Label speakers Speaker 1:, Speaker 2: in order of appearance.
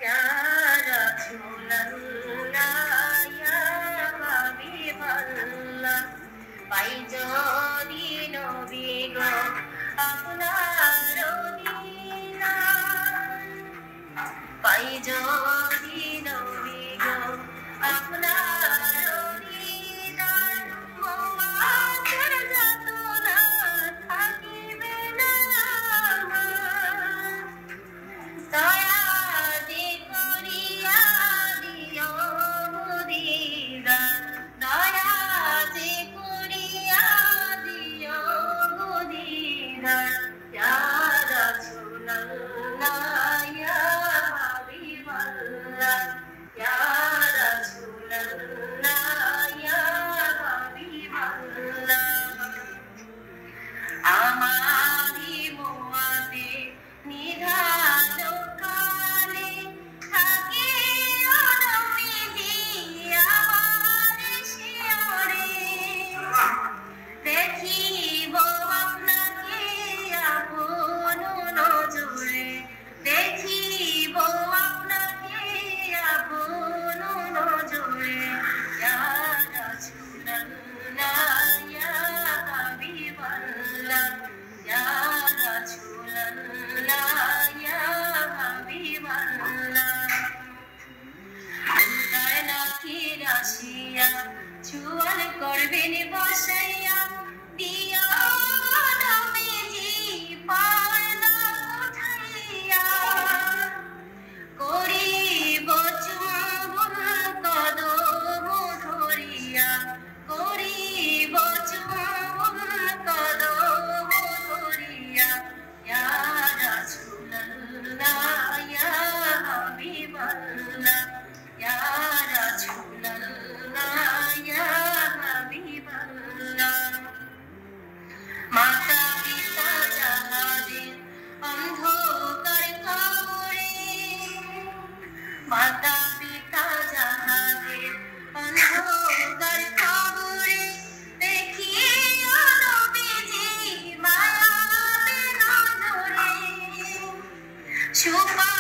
Speaker 1: या रसूलल्लाह या হাবিবাল্লাহ পাই যদি নবী গো আপনার দিদার পাই যদি নবী গো আপনার দিদার মুআতের যাতনা থাকিবে না দয়া যে করিয়া দিও মুদিদার দয়া যে করিয়া দিও মুদিদার ইয়া রাসূলুল্লাহ ইয়া হাবিবাল্লাহ ইয়া রাসূলুল্লাহ ইয়া হাবিবাল্লাহ আমারি মুআতে নিধান কালে থাকে নবীজি আমার শিয়রে দেখিব আপনাকে আপন নজরে দেখিব আপনাকে আপন নজরে ইয়া রাসূলুল্লাহ ইয়া হাবিবাল্লাহ ইয়া রাসূলুল্লাহ ইয়া হাবিবাল্লাহ মুনকার নাকির আসিয়া চুয়াল করবেন বসাইয়া দিয়া নবীজি পাওনা উঠাইয়া করিব চুম্বন কদম ধরিয়া করিব চুম্বন কদম ধরিয়া ইয়া রাসূলুল্লাহ ইয়া হাবিবাল্লাহ ইয়া রাসূলুল্লাহ ইয়া হাবিবাল্লাহ মাতা পিতা যাহাদের অন্ধকার কবরে মাতা পিতা যাহাদের অন্ধকার কবরে দেখিও নবীজি মায়াবে নজরে সুপা